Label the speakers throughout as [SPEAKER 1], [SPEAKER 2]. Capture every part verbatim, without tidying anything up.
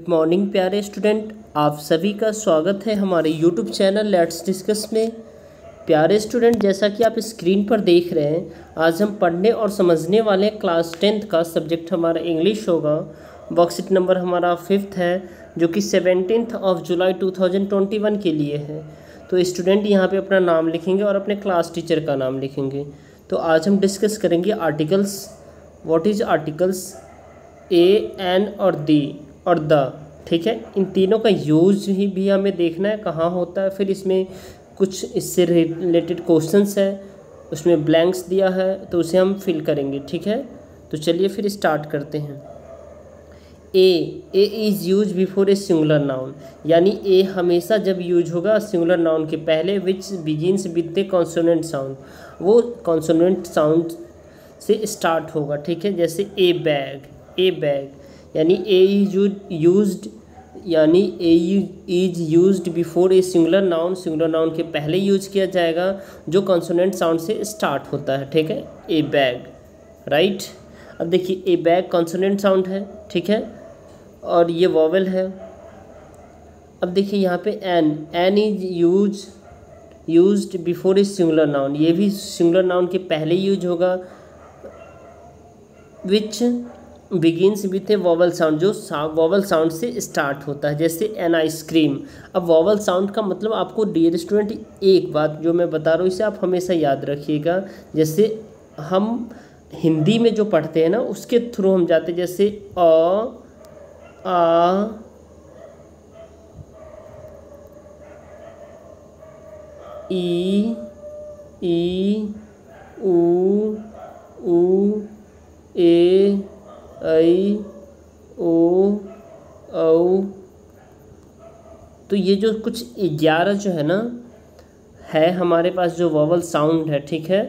[SPEAKER 1] Morning प्यारे student, आप सभी का स्वागत है हमारे यूट्यूब चैनल लेट्स डिस्कस में। प्यारे स्टूडेंट, जैसा कि आप स्क्रीन पर देख रहे हैं, आज हम पढ़ने और समझने वाले क्लास टेंथ का सब्जेक्ट हमारा इंग्लिश होगा। वर्कशीट नंबर हमारा फिफ्थ है, जो कि सेवनटीन्थ ऑफ जुलाई टू थाउजेंड ट्वेंटी वन के लिए है। तो स्टूडेंट यहाँ पे अपना नाम लिखेंगे और अपने क्लास टीचर का नाम लिखेंगे। तो आज हम डिस्कस करेंगे articles. What is articles? A, an और दी और द, ठीक है। इन तीनों का यूज ही भी हमें देखना है कहाँ होता है। फिर इसमें कुछ इससे रिलेटेड क्वेश्चंस है, उसमें ब्लैंक्स दिया है तो उसे हम फिल करेंगे, ठीक है। तो चलिए फिर स्टार्ट करते हैं। A a is use before a singular noun, यानी ए हमेशा जब यूज होगा सिंगुलर नाउन के पहले, which begins with a consonant sound, वो कॉन्सोनेंट साउंड से स्टार्ट होगा, ठीक है। जैसे ए बैग, ए बैग यानी ए इज यूज्ड, यानी a is used before a singular noun, singular noun के पहले यूज किया जाएगा जो कॉन्सोनेंट साउंड से स्टार्ट होता है, ठीक है। A bag, right. अब देखिए ए बैग कॉन्सोनेंट साउंड है, ठीक है, और ये वॉवेल है। अब देखिए यहाँ पे an, an is use used before a singular noun, ये भी सिंगुलर नाउन के पहले यूज होगा। Which begins with a vowel sound, जो वॉवल साउंड से स्टार्ट होता है, जैसे एन आइसक्रीम। अब वॉवल साउंड का मतलब आपको डियर स्टूडेंट एक बात जो मैं बता रहा हूँ इसे आप हमेशा याद रखिएगा। जैसे हम हिंदी में जो पढ़ते हैं ना उसके थ्रू हम जाते हैं, जैसे अ, आ, ई, ई, ऊ, ऊ, ए, आई, ओ, औ। तो ये जो कुछ ग्यारह जो है ना है हमारे पास जो वॉवल साउंड है, ठीक है,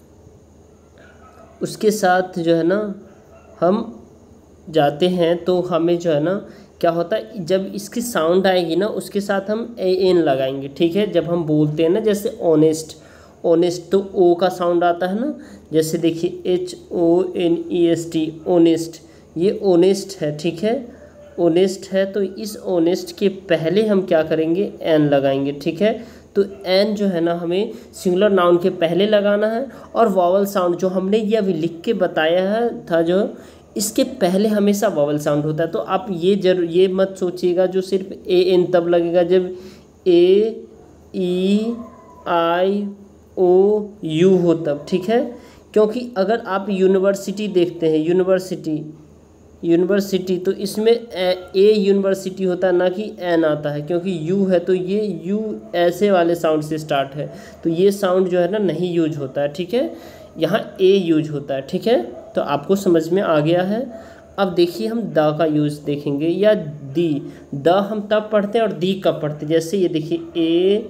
[SPEAKER 1] उसके साथ जो है ना हम जाते हैं तो हमें जो है ना क्या होता है, जब इसकी साउंड आएगी ना उसके साथ हम ए एन लगाएंगे, ठीक है। जब हम बोलते हैं ना जैसे ऑनेस्ट, ऑनेस्ट तो ओ का साउंड आता है ना, जैसे देखिए H O N E S T, honest, ये ऑनेस्ट है, ठीक है, ऑनेस्ट है। तो इस ऑनेस्ट के पहले हम क्या करेंगे, एन लगाएंगे, ठीक है। तो एन जो है ना हमें सिंगुलर नाउन के पहले लगाना है, और वॉवल साउंड जो हमने ये अभी लिख के बताया है था जो इसके पहले हमेशा वॉवल साउंड होता है। तो आप ये जरूर ये मत सोचिएगा जो सिर्फ ए एन तब लगेगा जब ए, ई, आई, ओ, यू हो तब, ठीक है। क्योंकि अगर आप यूनिवर्सिटी देखते हैं, यूनिवर्सिटी यूनिवर्सिटी तो इसमें ए यूनिवर्सिटी होता है ना कि एन आता है, क्योंकि यू है तो ये यू ऐसे वाले साउंड से स्टार्ट है, तो ये साउंड जो है ना नहीं यूज होता है, ठीक है। यहाँ ए यूज होता है, ठीक है। तो आपको समझ में आ गया है। अब देखिए हम द का यूज़ देखेंगे, या दी। द हम तब पढ़ते हैं और दी कब पढ़ते हैं, जैसे ये देखिए ए,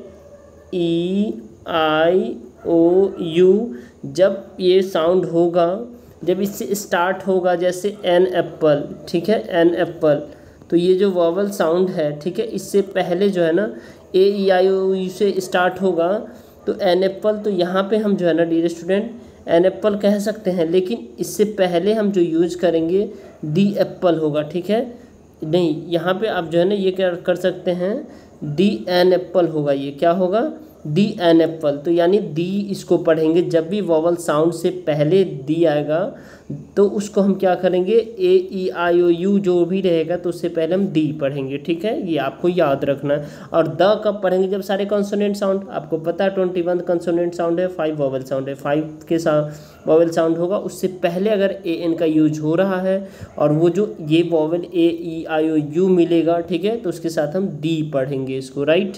[SPEAKER 1] ई, आई, ओ, यू, जब ये साउंड होगा, जब इससे स्टार्ट होगा, जैसे एन एप्पल, ठीक है, एन एप्पल, तो ये जो वॉवल साउंड है, ठीक है, इससे पहले जो है ना ए, ई, आई, ओ, यू से स्टार्ट होगा तो एन एप्पल। तो यहाँ पे हम जो है ना डियर स्टूडेंट एन एप्पल कह सकते हैं, लेकिन इससे पहले हम जो यूज करेंगे दी एप्पल होगा, ठीक है। नहीं, यहाँ पे आप जो है ना ये क्या कर सकते हैं, दी एन एप्पल होगा, ये क्या होगा, दी एन एप्पल। तो यानी दी इसको पढ़ेंगे जब भी वॉवल साउंड से पहले दी आएगा तो उसको हम क्या करेंगे, ए, ई, आई, ओ, यू जो भी रहेगा तो उससे पहले हम दी पढ़ेंगे, ठीक है। ये आपको याद रखना है। और द कब पढ़ेंगे, जब सारे कॉन्सोनेंट साउंड, आपको पता है ट्वेंटी वन कॉन्सोनेंट साउंड है, फाइव वॉवल साउंड है, फाइव के साथ वॉवल साउंड होगा, उससे पहले अगर ए एन का यूज हो रहा है और वो जो ये vowel A, E, I, O, you मिलेगा, ठीक है, तो उसके साथ हम दी पढ़ेंगे इसको, राइट।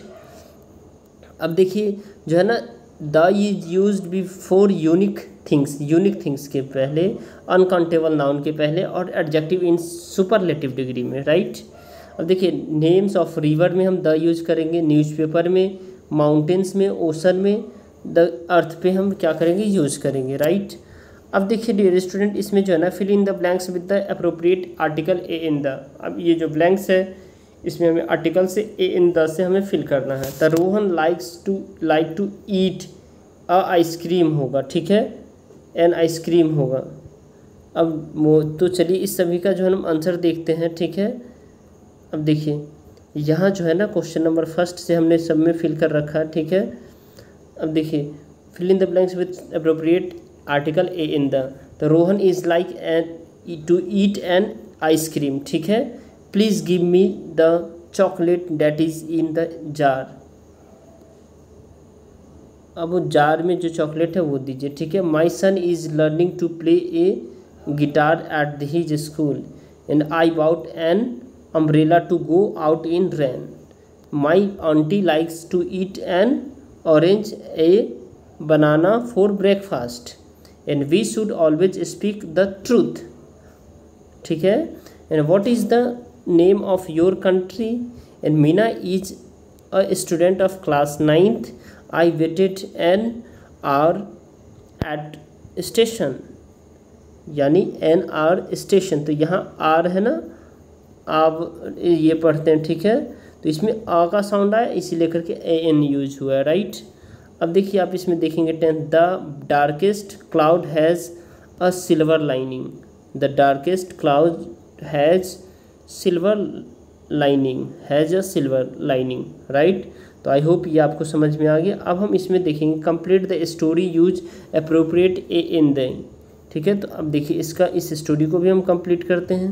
[SPEAKER 1] अब देखिए जो है ना the is used before unique things, unique things के पहले, अनकाउंटेबल नाउन के पहले, और एडजेक्टिव इन सुपरलेटिव डिग्री में, राइट। अब देखिए नेम्स ऑफ रिवर में हम द यूज करेंगे, न्यूज़पेपर में, माउंटेन्स में, ओशन में, द अर्थ पे हम क्या करेंगे, यूज करेंगे, राइट। अब देखिए डियर स्टूडेंट इसमें जो है ना fill in the blanks with the appropriate article a an the. अब ये जो ब्लैंक्स है इसमें हमें आर्टिकल से ए इन द से हमें फिल करना है। The Rohan likes to like to eat a ice cream होगा, ठीक है, एन आइसक्रीम होगा। अब तो चलिए इस सभी का जो है हम आंसर देखते हैं, ठीक है। अब देखिए यहाँ जो है ना क्वेश्चन नंबर फर्स्ट से हमने सब में फिल कर रखा है, ठीक है। अब देखिए fill in the blanks with appropriate article a an the तो Rohan is like an to eat an ice cream, ठीक है। Please give me the chocolate that is in the jar. अब वो जार में जो चॉकलेट है वो दीजिए, ठीक है। My son is learning to play a guitar at his school and I bought an umbrella to go out in rain. My aunty likes to eat an orange a banana for breakfast and we should always speak the truth, ठीक है। And what is the name of your country and Meena is a student of class ninth. I waited an hour at station, यानी an are station. तो यहाँ are है ना, आप ये पढ़ते हैं, ठीक है। तो इसमें आ का साउंड आया इसी लेकर के ए एन यूज हुआ है, राइट। अब देखिए आप इसमें देखेंगे tenth, the darkest cloud has a silver lining. The darkest cloud has silver lining, has a silver lining, right. तो आई होप ये आपको समझ में आ गया। अब हम इसमें देखेंगे complete the story use appropriate a an the, ठीक है। तो अब देखिए इसका इस स्टोरी को भी हम कंप्लीट करते हैं।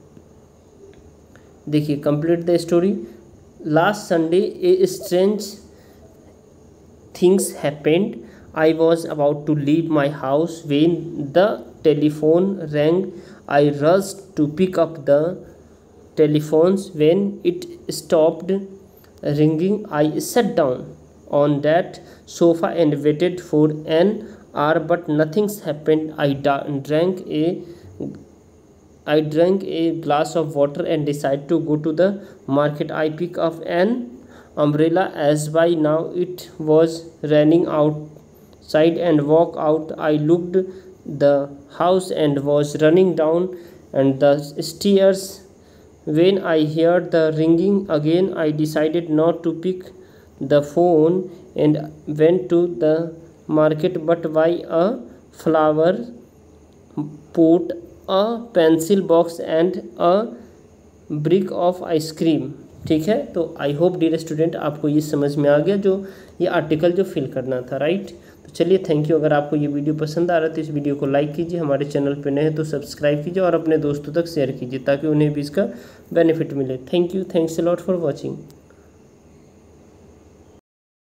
[SPEAKER 1] देखिए complete the story. Last Sunday a strange things happened. I was about to leave my house when the telephone rang. I rushed to pick up the telephones. When it stopped ringing, I sat down on that sofa and waited for an hour, but nothing happened. I drank a I drank a glass of water and decided to go to the market. I picked up an umbrella as by now it was raining outside and walked out. I looked the house and was running down and the stairs. When I heard the ringing again, I decided not to pick the phone and went to the market but buy a flower pot, a pencil box and a brick of ice cream, ठीक है। तो I hope dear student आपको ये समझ में आ गया जो ये आर्टिकल जो फिल करना था, राइट। तो चलिए थैंक यू। अगर आपको ये वीडियो पसंद आ रहा है तो इस वीडियो को लाइक कीजिए, हमारे चैनल पे नए हैं तो सब्सक्राइब कीजिए और अपने दोस्तों तक शेयर कीजिए ताकि उन्हें भी इसका बेनिफिट मिले। Thank you, thanks a lot for watching.